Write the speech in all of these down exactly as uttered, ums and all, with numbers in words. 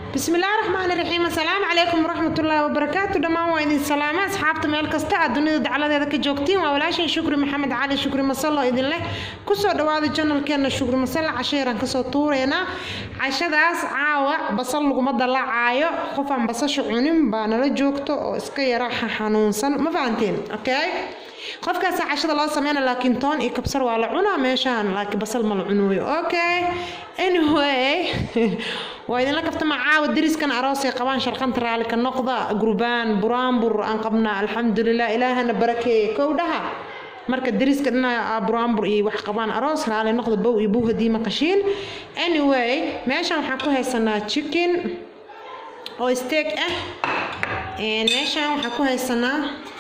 بسم الله الرحمن الرحيم. السلام عليكم ورحمة الله وبركاته. دمان وإذن سلامة أصحابت ميل كستا الدنيا دعالة ذاك جوكتين وولاشين شكري محمد علي شكري مصلى إذن الله كسو دواد الجنة كان شكري مصلى عشيرا كسو طورينا عشا داس عاوة بصل لقمد الله عايو خفان بصش عنين بانا لجوكتو اسكي راحة حنونسان ما فانتين أوكي qofkaas cashada loo sameeyay laakiin toon iyo kabsar waa la cunaa meeshaan laakiin basal ma la cunayo okay anyway waa idin la kaftama caawa diriskan aroos ay qabaan sharqanta raali ka noqda gurbaan buraanbur aan qabna alxamdulillah ilaahana barakeeyo kowdaha marka diriska dhina buraanbur iyo wax qabaan aroos raali noqda bow iyo buu hadii ma qashin anyway meeshaan waxaan ku haysanaa chicken oo steak ah ee meeshaan waxaan ku haysanaa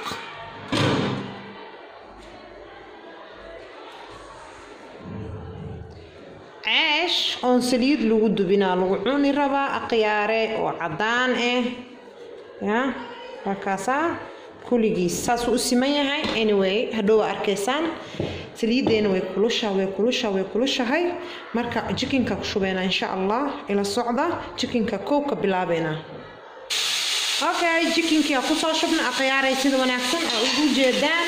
عيش أون سليد لو دبنا لو عوني ربا أقيارة وعدان إيه يا ركاسة كل جيس ساسو اسمية هاي anyway هدو أركيسان سليدين ويكلوشة ويكلوشة ويكلوشة هاي مركا chicken كشوبنا إن شاء الله إلى الصعدة chicken كوكا بلابنا أوكي chicken كي أقصى شبنا أقيارة يصير ونحسن أقول جدان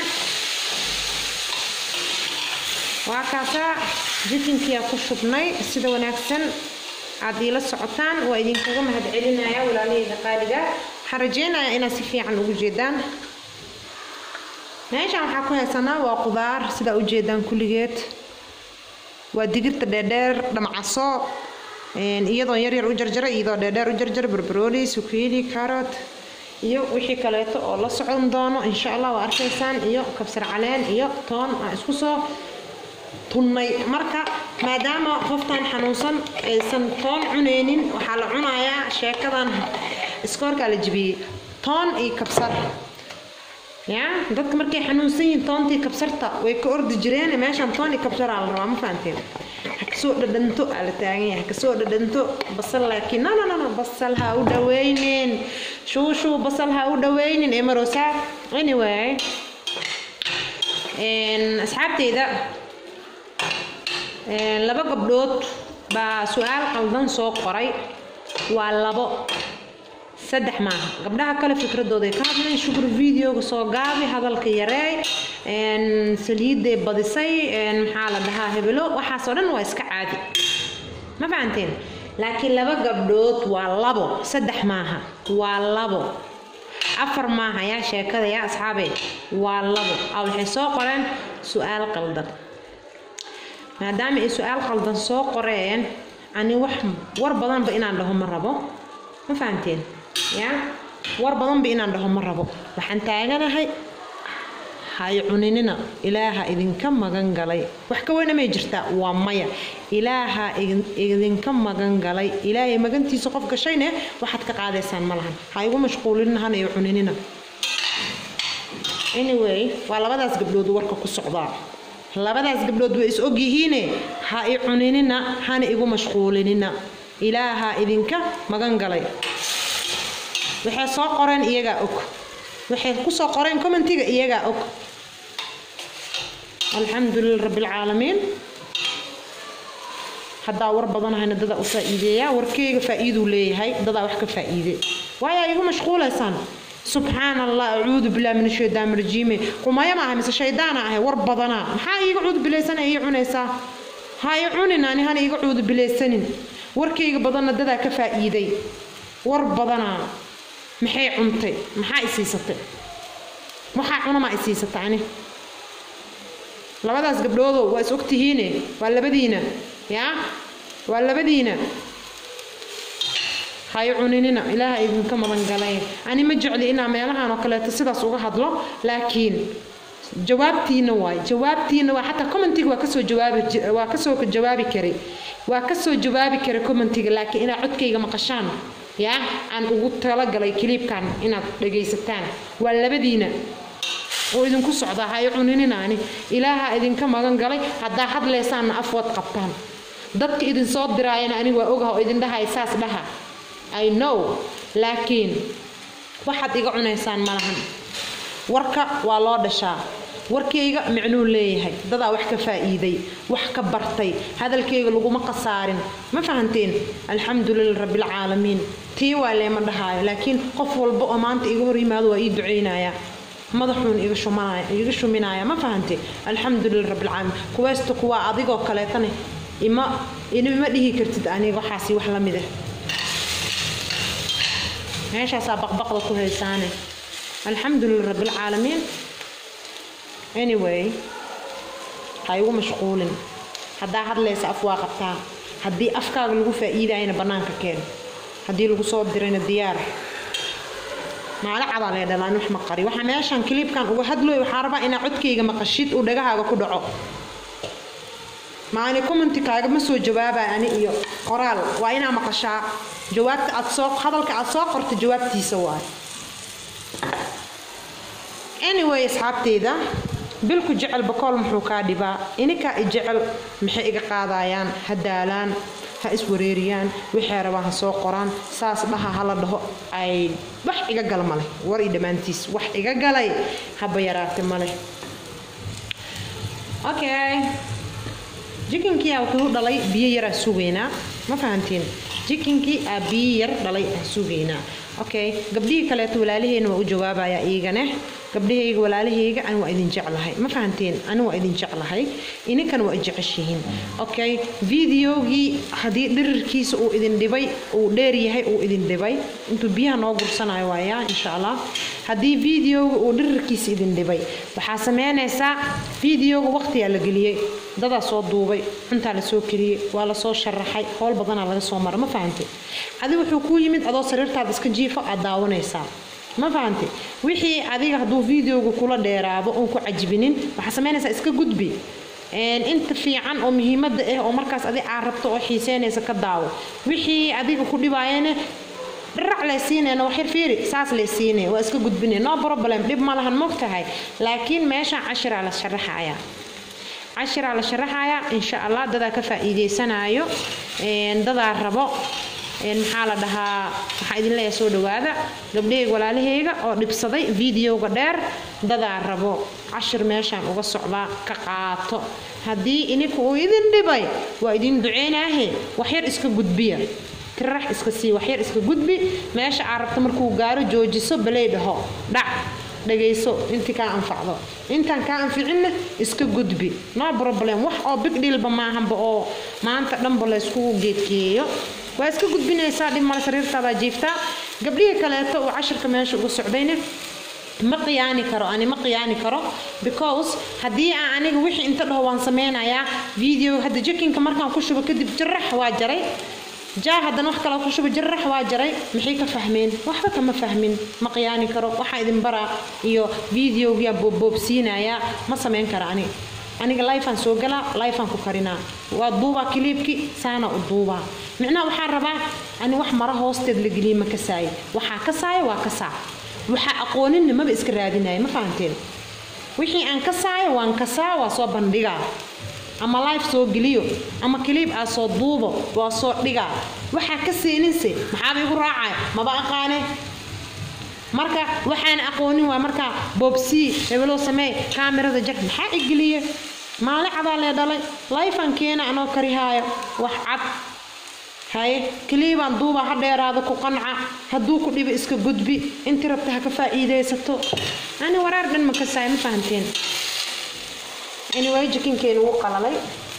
وكاسة jikinkii ku shubnay sida wanaagsan aad ila socotaan waa idin kaga mahad celinaya walaaleyda qaaliga xarajeynaya ina si fiican ugu jeedaan meeshaan waxa ku haysanaa waa qudaar sida u jeedaan kulligeed waa digirta dheedheer dhamcaso een iyadoo yar yar u jarjaray iyadoo dheedheer u jarjaray barbarooni sukiili carrot iyo wixii kale oo la socon doono insha Allah waa arkaysaan iyo kabsar caleen iyo toon isku soo tunay marka maadaama qoftan xanuunsan aysan toon cuneenin waxa la cunayaa sheekadan iskoorka la jibiyay toon iyo kabsar ya dadka markay xanuunsan yihiin toontii kabsarta way ka ordi jireen meeshan toon iyo kabsar aan rabaa ma fahanteen kasoo dhadhanto ala taagan yahay kasoo dhadhanto basal laakiin no no no basal ha u dhaweyneen shuu shuu basal ha u dhaweyneen ee marosa anyway en asxaabteyda laba gabdhood ba su'aal qaldan soo qoray waa labo saddex ma gabdhaha kale fikradooda ka hadleen shukr video soo gaabi hadalka yareey een saliidey badisay een maxaa la dhahaa hebelo waxa soo dhan waa iska caadi ma fahanteen laakiin laba gabdhood waa labo saddex maaha waa labo afar maaha yaa sheekada yaa asxaabay waa labo aw waxay soo qoreen su'aal qaldan maadaama ay su'aal qaldan soo qoreen ani wax war badan ba inaan dhaho ma rabo ma fahanteen ya war badan ba inaan dhaho ma rabo waxaan taaganahay hay cunina ilaaha idinka magan galay wax ka weyn ma jirta waa maya ilaaha idinka magan galay ilaahay magantiisa qof gashayne waxaad ka qaadaysaan malahan ha igu mashquulinahan ay cunina anyway waa labadaas gabdhood warka ku socdaa labadaas gabdhood way is og yihiin ha ay cunina hana igu mashquulinina ilaaha idinka magan galay waxay soo qoreen iyaga og waxay ku soo qoreen commentiga iyaga og alxamdulillah rabbil alamin hadda war badan hayna dada u faa'iideeya warkeyga faa'iido leeyahay dada wax ka faa'iide waaya igu mashquulaysan سبحان الله أعوذ بالله من الشيطان الرجيم قما يا ما هم الشيطان هاي ورب بدنا هاي يقعد بلسان هي عنيسا هاي عننا أنا هني يقعد بلسان وركي بدنا ددا كفائدي ورب بدنا محي عنتي محي سيستي محي عنا ما سيستي يعني لما داس قبلوه واسوقتي هنا ولا بدينا يا ولا بدينا هاي عنيننا إله إذن كم رنجلين أنا مجعل إنا ميلها أنا كلا تسيدا سوق هذلا لكن جوابتي نواي جوابتي نواي حتى كومنتي وكسو جواب وكسو جوابي كري وكسو جوابي كري كومنتي لكن إنا عدكي مقشان يا أن أقول تلاقى لي كليب كان إنا لقي ستان ولا بدينا وإذن كسو عضا هاي عنيننا يعني إله إذن كم رنجلين هذا حد لسان أفوت قبطان ضدك إذن صوت دراينا أنا وأوجها وإذن ده إحساس لها I know لكن واحد يقع عنا إنسان ملهم وركا والله دشا warkayga micnuu leeyahay dadaa wax ka faa'iiday wax ka bartay hadalkayga laguma qasaarin ma fahanteen alxamdulillahi rabbil caalamiin tii waa leema dhahaayo laakiin qof walba oo maanta iga hor yimaado waa ii duceynaya madaxuun iga shumanaya iga shuminaya ma fahantay alxamdulillahi rabbil caalamiin kuwaysta kuwa adigoo kaleetana ima inima dhihi kartid aniga waxaasi wax la mid ah meeshaasaa baqbaqda ku haysaane alxamdulillahi rabbil caalamiin anyway haygu mashquulin haddaa hadlaysa af waa qabtaa haddii afkaaga lagu faa'iidayna bannaanka keen haddii lagu soo dirayna diyaar maala cadaa lee dhalaan wax ma qari waxaa meeshan kliibkan uga hadlooy waxaa rabaa inaa codkayga maqashid uu dhagahaaga ku dhaco maani commentikaaga ma soo jawaabaa ani iyo qoraal waa inaa maqashaa jawaabta aad soo hadalka aad soo qorta jawaabtiisa waay anyway asxaabteyda bilku jecel bakool muxuu kaa dhibaa ininkaa i jecel maxay iga qaadayaan ha daalaan ha iswareeriyaan wixii rabaa ha soo qoraan saas dhaha hala dhaho ay wax iga gal male war i dhammaantiis wax iga galay haba yaraate male okay jikinkii aa wuxuu dhalay biyo yaraa sugaynaa ma fahantiin jikinkii aa biyo yar dhalay aan sugaynaa okay gabdhihii kaleeto walaalaheena waa u jawaabayaa iigane gabdhahayga walaalahayga aan waa idin jeclahay ma fahanteen ani waa idin jeclahay ininkan waa jeceshihiin okay videogii haddii dhirirkiisa uu idin dhibay uu dheer yahay uu idin dhibay intuu biyaha noo gursanayo waayaa insha allah haddii videoga uu dhirirkiisa idin dhibay waxaa sameynaysaa videoga waqtiyaa la geliyey dadaa soo duubay cuntaa la soo kariyey waa la soo sharaxay howl badanaa laga soo mara ma fahanteen adi wuxuu kuu yimid adoo sariirtaada iska jiifo aad daawanaysaa ma fahanti wixii adiga haduu videoga kula dheeraado oo ku cajibinin waxa sameynaysa iska gudbi een inta fiican oo muhiimada ah oo markaas adiga aad rabto oo xiiseynaysa ka daawo wixii adiga ku dhibaayana dhirac la siinayna wax yar fiiri saas la siinay waa iska gudbinay no problem dib ma lahan mogtahay laakiin meesha cashira la sharaxaya cashira la sharaxaya insha Allah dada ka faa'iideysanayo een dada rabo een maxaa la dhahaa waxa idin leeyahay soo dhawaada gabdhayga walaalahayga oo dhibsaday videoga dheer dada rabo cashir meeshan uga socda ka qaato hadii ininku uu idin dhibay waa idin duceynaahe wax yar iska gudbiya tirax iska sii wax yar iska gudbi meesha aad rabto markuu gaaro joojiso balay dhaho dhac dhageyso intii ka anfacdo intaan ka anficin iska gudbi no problem wax oo big deal ba maahan ba oo maanta dhanba la isku geedkeeyo waa iska gudbinaysaa dhib mala sariirtaada jiifta gabdhiga kaleeto oo cashirka meesha ugu socdayna ma qiyaani karo ani ma qiyaani karo because hadii aan aniga wixii inta dhaho waan sameynayaa video hadda jikinka markaan ku shubo kadib jirax waa jaray jaa hadan wax kale ku shubo jirax waa jaray maxay ka fahmeen waxba kama fahmin ma qiyaani karo waxa idin bara iyo videoga boobsiinaya ma sameyn karo ani aniga live aan soo gala live aan ku karina waa duuba clipki saana u duuba macna waxa rabaa ani wax mara hoosteed la galiyo ma ka saay waxa ka saay waa ka saa waxa aqoonin ma ba iska raadinay ma fahanteen wixii aan ka saay waan ka saa waa soo bandhiga ama live soo galiyo ama clip aa soo duubo waa soo dhiga waxa ka seeninse maxaa igu raacay ma ba aqaane marka waxaan aqoonin waa marka bobsi hebelo samee kaamirada jag maxaa igaliye maala cadaa lee dhalay live aan keena anoo karihaayo wax cad hay kliibaan duuba ha dheeraado ku qanca haduu ku dhibo iska gudbi inta rabta ha ka faa'iideysato ani warar dhan ma ka saay ma fahanteen anyway jikinkeena wuu qalalay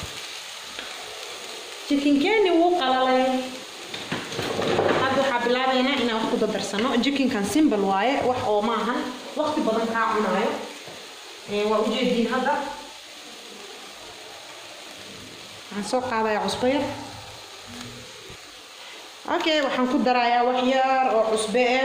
jikinkeena wuu qalalay hadda waxa bilaabayna inaan wax ku dadarsano jikinkan simple waaye wax oo maahan waqti badan ka cunayo ee waa u jeedin hadda aan soo qaadayo cusbo yar okay waxaan ku darayaa wax yar oo cusbo ah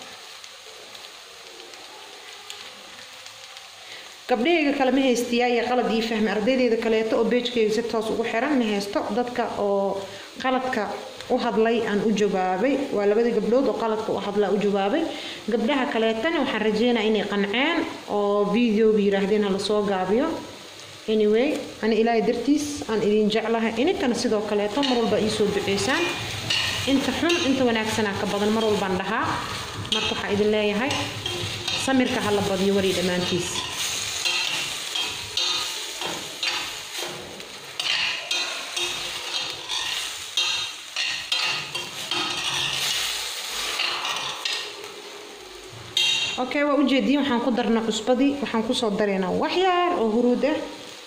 gabdhayga kale ma haystiyaa iyo qalad ii fahmi ardaydeeda kaleeto oo page-kayga si toos ugu xiran ma haysto dadka oo qaladka u hadlay aan u jawaabay waa labada gabdhood oo qaladka u hadlaa u jawaabay gabdhaha kaleetana waxaan rajeynayaa inay qanceen oo video-ga yiraahdeen la soo gaabiyo anyway ana ilaahay dartiis aan idin jeclahay ininkana sidoo kaleeto mar walba ii soo duceysaan inta xun inta wanaagsan ka badan mar walba dhaha marka waxa idin leeyahay samirka hala badiyo wari dhamaantiis اوكي waa u jeediyay waxaan ku darnaa cusbadii waxaan ku soo dareynaa wax yar oo huruud ah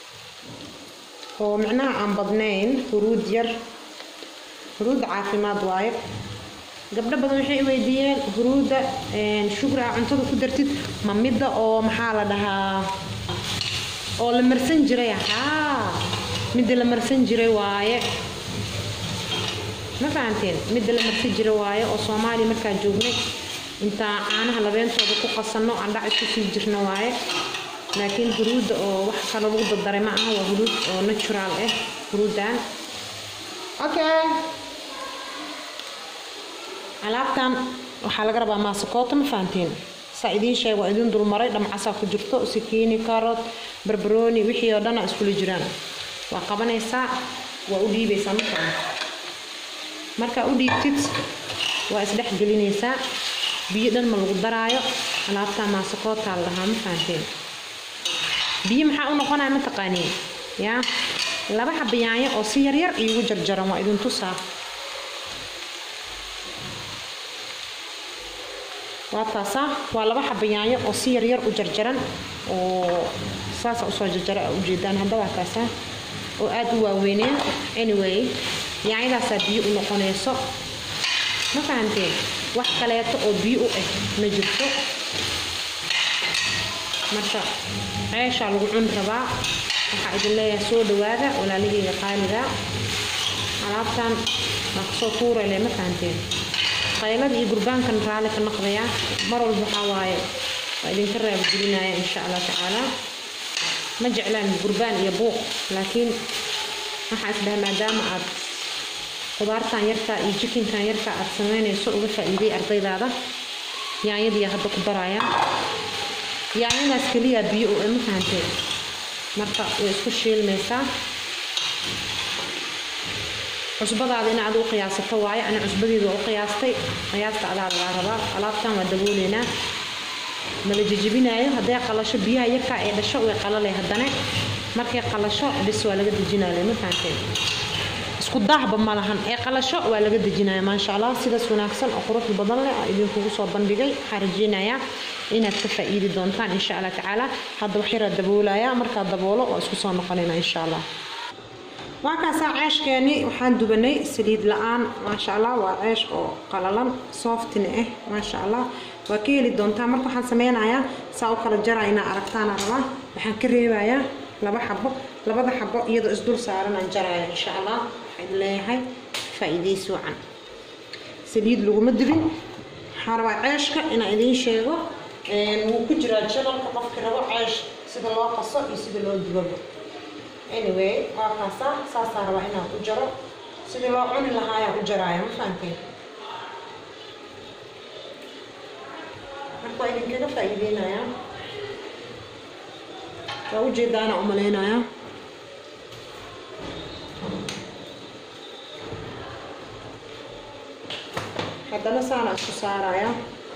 oo macnaha aan badnayn huruud yar huruud caafimaad waaye gabdho badan waxay weydiiyeen huruuda een sugar cuntada ku dartid ma midda oo maxaa la dhahaa oo la marsan jiray ha midda la marsan jiray waaye ma fahanteen midda la marsan jiray waaye oo Soomaali markaa joognay inta caanaha labeentooda ku qasano aan dhac isku sii jirna waaye laakiin huruuda oo wax kale lagu dardaray ma aha waa huruud oo natural ah huruudan okay alaabtan waxa laga rabaa maasakoota ma fahanteen saaidin shay waa idin dul maray dhamcasa ku jirto sikiini carrot barbarooni wixii oo dhan isku jiraan waa qabanaysa waa u dhiibaysaa markaa marka u dhiibtid waa isdhex gelinaysaa biyo dhan ma lagu daraayo alaabta maasakoota lahaa ma fahanteen biyo maxaa u noqonaya ma taqaaniin ya laba xab yaanyo oo si yar yar igu jarjaran waa idin tusaa waa taasa waa laba xab yaanyo oo si yar yar u jarjaran oo saas u soo jarjara u jeedaan hadda waa taasa oo aad u waaweyneen anyway yaanyadaas biyo u noqonayso ma fahanteen wax kaleeto oo biyo ah ma jirto marka ceesha lagu cun rabaa waxa idin leeyahay soo dhawaada walaalihii qaaliga alaabtan wax soo tuuray ma fahanteen qaylad iyo gurbaankan raali ka noqdaya mar walba waxa waaye waa idin ka raab gelinaya insha Allah taala ma jeclaan gurbaan iyo buuq laakiin waxa isdhahay maadaama aad qudaartan yarta iyo chickenkan yarta aad sameynayso uga faa'iiday ardaydaada yaanyadii hadda ku daraya yaanyadaas kaliya biyo oo ma fahanteen marka way isku shiilmaysaa cusbadaada in aad u qiyaasato waaye ana cusbadeedu u qiyaastay qiyaasta adaa laga rabaa alaabtan waa dabooleena ma la jijibinaayo haday qalasho biyaha yarka ee dhasho way qalalay haddana markay qalasho bis waa laga dejinaayo ma fahanteen isku daahba ma lahan ee qalasho waa laga dejinaayo ma sha Allah sidaas wanaagsan oo qurux badan leh idin kugu soo bandhigay xarjinaya inaad ka faa'iidi doontaan insha Allah taala hadda wax yar daboolaya marka daboolo oo isku soo noqonayna insha Allah waakaas ceeshkeeni waxaan dubanay saliid la'aan ma sha Allah waa ceesh oo qalalan soft ah ma sha Allah waa ka heli doontaa marka waxaan sameynayaa saa u kala jarayna aragtaan rabaa waxaan ka reebayaa laba xabo labada xabo iyadoo isdul saaran aan jaraya insha Allah waxaan leeyahay faa'iideysi wacan saliid lagu ma dibin xarwa ceeshka ina idin sheego een uu ku jira channelka qofka rabo ceesh sida loo qaso iyo sida loo dubo anyway waa kaasa saasa rabaa inaan ku jaro sida loo cuni lahaa u jaraya ma fahanteen marka idin kaga faa'iideynaya waa u jeedana u maleynaya haddana saana isku saaraya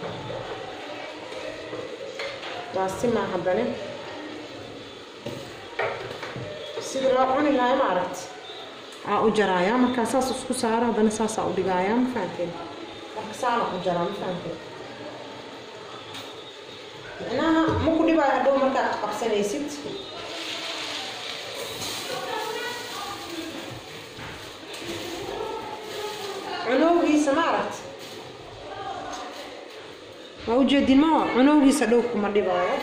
waa sima haddana sida loo cuni lahaa ma aragt aa u jaraya marka saas isku saara haddana saas u dhigaya ma fahanteen marka saana u jaraa ma fahanteen macnaha ma ku dhibaa hadhow markaad qabsanaysid cunowgiisa ma aragt waa u jeedin ma cunowgiisa dhow kuma dhibaayo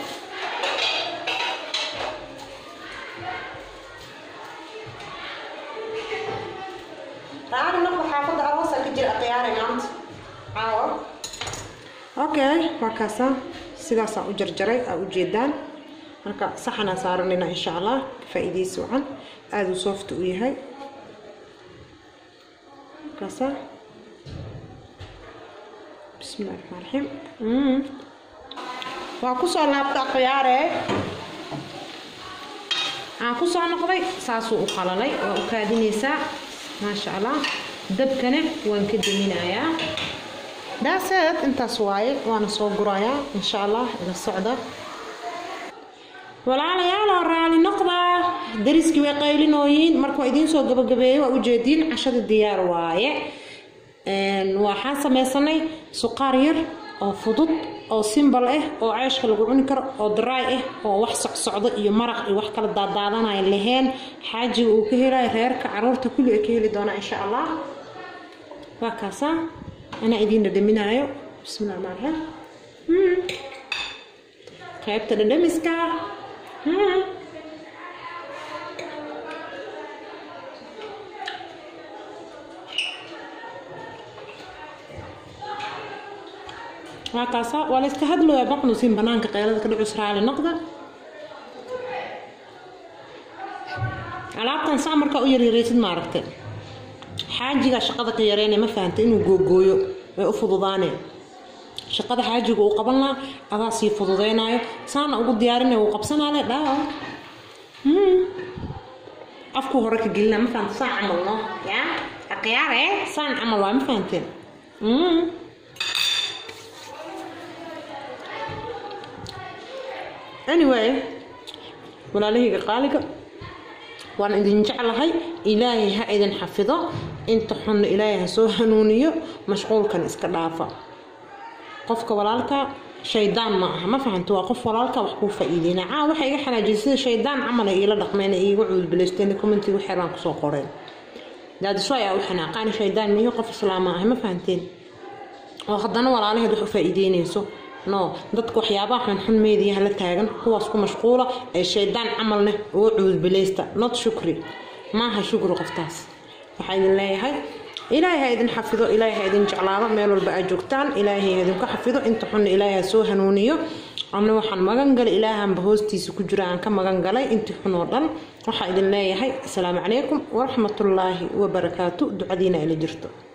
raacana marka xaafadda aroosa ka jira aqyaarey maanta caawa okay waa kaasa sidaas aan u jarjaray aa u jeedaan marka saxana saaranayna insha Allah faa'iideysi wacan aad u soft u yahay kaasa bismillahir rahmanir rahim mm waa ku soo laabta qiyaarey aan ku soo noqday saas uu qalalay oo u kaadinaysa ma sha Allah dabkana waan ka diminayaa داسات انت سواي وانا سو غرايا ان شاء الله الى الصعده ولا يا لا رالي نقضه دريسكي way qaylinooyin markuu idin soo gabagabeeyo waa u jeedin cashada diyaar waaye een waxa sameeysanay suqaar yar oo fudud oo simple ah oo ceeshka lagu cuni karo oo dry ah oo wax socsocdo iyo maraq iyo wax kala daadaadanaya lahayn xaajiga uu ka helay reerka caruurta kulli ay ka heli doona insha Allah waa kaasa ana idin dhadhaminayo bismillaah marxaba qaybta dhadhamiska هكذا ولا استهدلوا يا بقنو سين بنانك قيلة كده عسرة على النقدة علاقة سامر كأويري ريتد ماركتين حاجة شقدك يريني ما فهمت إنه جو جويو وفضضاني شقد حاجة جو قبلنا أغاسي فضضينايو سان أقول ديارنا وقبسنا على لا هم أفكو هرك قلنا ما فهمت سان عملنا يا أقياري سان عملوا ما فهمتين هم anyway walaalahayga qaaliga waan idin jeclahay ilaahay ha idin xafido inta xun ilaahay ha soo hanuuniyo mashquulkan iska dhaafa qofka walaalka shaydaan ma aha ma fahanto waa qof walaalka wax ku faa'iideena aa waxa iga xanaajisay shaydaan amal ay ila dhaqmeen ay igu cuud bileysteen commentiga xiraan ku soo qoreen daad soo ay u xanaaqaan shaydaan miyo qof islaam ah ma fahanteen oo haddana walaalaheed wax u faa'iideynayso no dadku waxyaabaha xun xun meediyaha la taagan kuwaas ku mashquula ee shaydaan camalna oo cuud bileysta not shukri ma ha shukri qoftaas waxa idin leeyahay ilaahay idin xafido ilaahay idin jeclaado meel walba aad joogtaan ilaahay idin ka xafido inta xun ilaahay soo hanuuniyo anna waxaan magan galay ilaahan bahoostiisa ku jira aan ka magan galay inta xun oo dhan waxa idin leeyahay assalaamu calaykum wa rahmatullaahi wa barakaatu ducadiina ila jirto